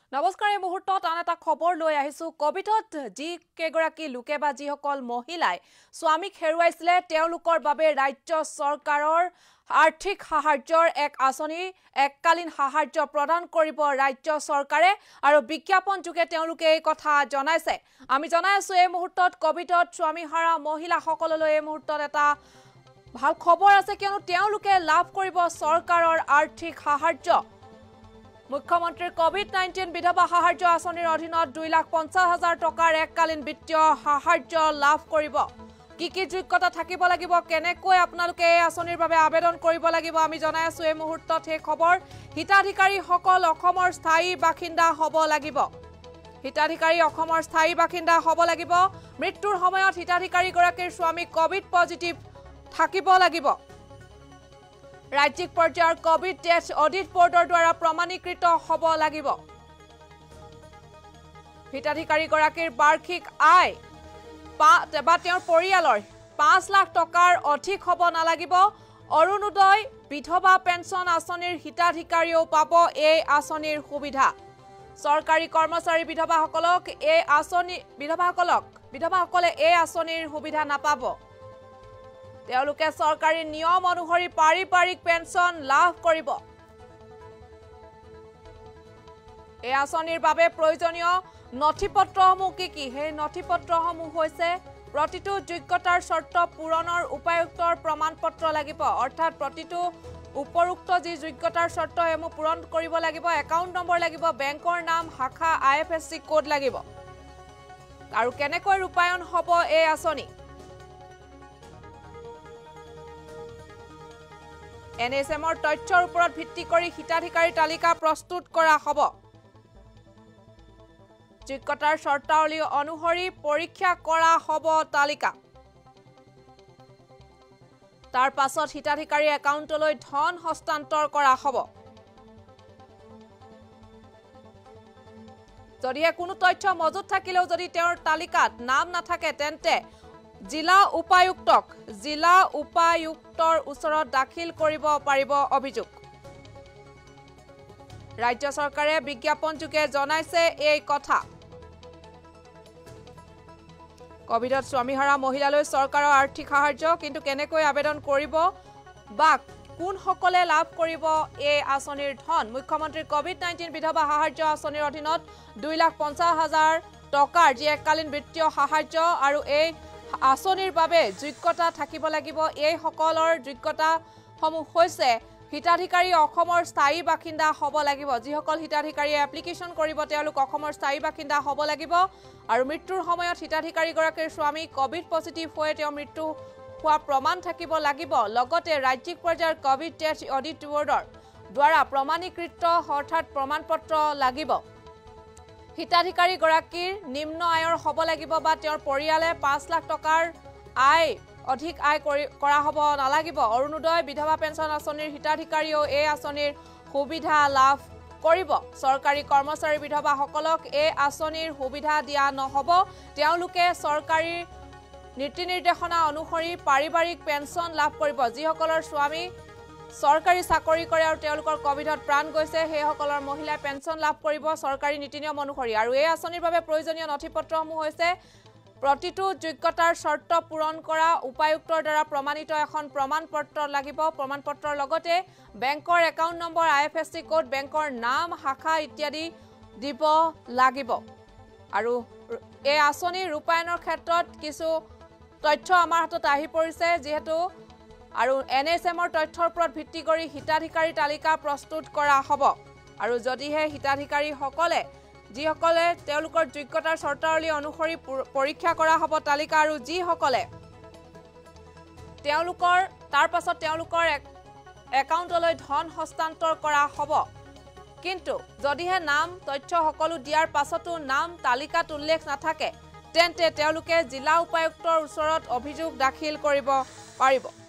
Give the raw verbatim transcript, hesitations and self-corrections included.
নমস্কাৰ এই মুহূৰ্তত আন এটা খবৰ লৈ আহিছো কোভিডত যি কেগৰাকী লোকে বা যিসকল মহিলাই স্বামীক হেৰুৱাইছিলে তেওঁলোকৰ বাবে ৰাজ্য চৰকাৰৰ আৰ্থিক সাহায্যৰ এক আঁচনি এককালীন সাহায্য প্ৰদান কৰিব ৰাজ্য চৰকাৰে আৰু বিজ্ঞাপন যোগে তেওঁলোকে এই কথা জনাইছে আমি জনাই আছো এই মুহূৰ্তত কোভিডত স্বামী হাৰা মহিলাসকললৈ এই মুহূৰ্তত এটা ভাল খবৰ আছে কিয়নো তেওঁলোকে লাভ কৰিব চৰকাৰৰ আৰ্থিক সাহায্য মুখ্যমন্ত্ৰী কোভিড নাইনটিন বিধৱা সাহায্য আঁচনিৰ অধীনত দুই লাখ পঞ্চাশ হাজাৰ টকাৰ এককালীন বিত্তীয় সাহায্য লাভ কৰিব কি কি যোগ্যতা থাকিব লাগিব কেনেকৈ আপোনালোকে এই আঁচনিৰ বাবে আবেদন কৰিব লাগিব আমি জনাই আছো এই মুহূৰ্তত এই খবৰ হিতাধিকাৰীসকল অসমৰ স্থায়ী বাসিন্দা হ'ব লাগিব হিতাধিকাৰী অসমৰ স্থায়ী বাসিন্দা হ'ব লাগিব মৃত্যুৰ সময়ত হিতাধিকাৰী গৰাকীৰ স্বামী কোভিড পজিটিভ থাকিব লাগিব ৰাজ্যিক পৰ্যায়ৰ কোভিড টেষ্ট অডিট বৰ্ডৰ দ্বাৰা প্ৰমাণীকৃত হ'ব লাগিব হিতাধিকাৰী গৰাকীৰ বাৰ্ষিক আয় বা তেওঁৰ পৰিয়ালৰ পাঁচ লাখ টকাৰ অধিক হ'ব নালাগিব অৰুণোদয় বিধৱা পেঞ্চন আঁচনিৰ হিতাধিকাৰীও পাব এই আঁচনিৰ সুবিধা চৰকাৰী কৰ্মচাৰী বিধৱাসকলক এই আঁচনি বিধৱাসকলক বিধৱাসকলে এই আঁচনিৰ সুবিধা নাপাব তেওঁলোকে চৰকাৰী নিয়ম অনুসৰি পাৰিবাৰিক পেঞ্চন লাভ কৰিব এই আঁচনিৰ বাবে প্ৰয়োজনীয় নথিপত্ৰসমূহ কি কি হে নথিপত্ৰসমূহ হৈছে প্ৰতিটো যোগ্যতাৰ শৰ্ত পূৰণৰ উপায়ুক্তৰ প্ৰমাণপত্ৰ লাগিব অৰ্থাৎ প্ৰতিটো উপৰোক্ত যি যোগ্যতাৰ শৰ্ত হেমু পূৰণ কৰিব লাগিব একাউণ্ট নম্বৰ লাগিব বেংকৰ নাম শাখা আইএফএসসি কোড লাগিব আৰু কেনেকৈ ৰূপায়ণ হ'ব এই আঁচনি এনএছএমৰ তথ্যৰ ওপৰত ভিত্তি কৰি হিতাধিকাৰী তালিকা প্ৰস্তুত কৰা হ'ব যোগ্যতাৰ শৰ্তাৱলী অনুসৰি পৰীক্ষা কৰা হ'ব তালিকা তাৰ পাছত হিতাধিকাৰী একাউণ্টলৈ ধন হস্তান্তৰ কৰা হ'ব যদিহে কোনো তথ্য মজুত থাকিলেও যদি তেওঁৰ তালিকাত নাম নাথাকে তেন্তে জিলা উপায়ুক্তক জিলা উপায়ুক্তৰ ওচৰত দাখিল কৰিব পাৰিব অভিযোগ ৰাজ্য চৰকাৰে বিজ্ঞাপন যোগে জনাইছে এই কথা কোভিডত স্বামীহাৰা মহিলালৈ চৰকাৰৰ আৰ্থিক সাহায্য কিন্তু কেনেকৈ আবেদন কৰিব বা কোন সকলে লাভ কৰিব এই আঁচনিৰ ধন মুখ্যমন্ত্ৰী কোভিড নাইনটিন বিধৱা সাহায্য আঁচনিৰ অধীনত দুই লাখ পঞ্চাশ হাজাৰ টকাৰ যি এককালীন বিত্তীয় সাহায্য আৰু এই আঁচনিৰ বাবে যোগ্যতা থাকিব লাগিব এই সকলৰ যোগ্যতা সমূহ হৈছে হিতাধিকাৰী অসমৰ স্থায়ী বাসিন্দা হ'ব লাগিব যিসকল হিতাধিকাৰী এপ্লিকেশন কৰিব তেওঁলোক অসমৰ স্থায়ী বাসিন্দা হ'ব লাগিব আৰু মৃত্যুৰ সময়ত হিতাধিকাৰী গৰাকীৰ স্বামী কোভিড পজিটিভ হৈ তেওঁ মৃত্যু হোৱা প্ৰমাণ থাকিব লাগিব লগতে ৰাজ্যিক পৰ্যায়ৰ কোভিড টেষ্ট অডিট বৰ্ডৰ দ্বাৰা প্ৰমাণীকৃত অৰ্থাৎ প্ৰমাণপত্ৰ লাগিব হিতাধিকাৰী গৰাকীৰ নিম্ন আয়ৰ হ'ব লাগিব বা তেওঁৰ পৰিয়ালে পাঁচ লাখ টকাৰ আয় অধিক আয় কৰা হ'ব নালাগিব অৰুণোদয় বিধৱা পেঞ্চন আঁচনিৰ হিতাধিকাৰীও এই আঁচনিৰ সুবিধা লাভ কৰিব চৰকাৰী কৰ্মচাৰী বিধৱাসকলক এই আঁচনিৰ সুবিধা দিয়া নহ'ব তেওঁলোকে চৰকাৰী নীতি নিৰ্দেশনা অনুসৰি পাৰিবাৰিক পেঞ্চন লাভ কৰিব যিসকলৰ স্বামী চৰকাৰী চাকৰি কৰে আৰু তেওঁলোকৰ কোভিডত প্ৰাণ গৈছে সেইসকলৰ মহিলাই পেঞ্চন লাভ কৰিব চৰকাৰী নীতি নিয়ম অনুসৰি আৰু এই আঁচনিৰ বাবে প্ৰয়োজনীয় নথিপত্ৰসমূহ হৈছে প্ৰতিটো যোগ্যতাৰ শৰ্ত পূৰণ কৰা উপায়ুক্তৰ দ্বাৰা প্ৰমাণিত এখন প্ৰমাণপত্ৰ লাগিব প্ৰমাণপত্ৰৰ লগতে বেংকৰ একাউণ্ট নম্বৰ আইএফএসসি কোড বেংকৰ নাম শাখা ইত্যাদি দিব লাগিব আৰু এই আঁচনি ৰূপায়ণৰ ক্ষেত্ৰত কিছু তথ্য আমাৰ হাতত আহি পৰিছে যিহেতু আৰু এনএছএমৰ তথ্যৰ ওপৰত ভিত্তি কৰি হিতাধিকাৰী তালিকা প্ৰস্তুত কৰা হ'ব আৰু যদিহে হিতাধিকাৰী সকলে যিসকলে তেওঁলোকৰ যোগ্যতাৰ শৰ্তাৱলী অনুসৰি পৰীক্ষা কৰা হ'ব তালিকা আৰু যিসকলে তেওঁলোকৰ তাৰ পাছত তেওঁলোকৰ একাউণ্টলৈ ধন হস্তান্তৰ কৰা হ'ব কিন্তু যদিহে নাম তথ্য সকলো দিয়াৰ পাছতো নাম তালিকাত উল্লেখ নাথাকে তেন্তে তেওঁলোকে জিলা উপায়ুক্তৰ ওচৰত অভিযোগ দাখিল কৰিব পাৰিব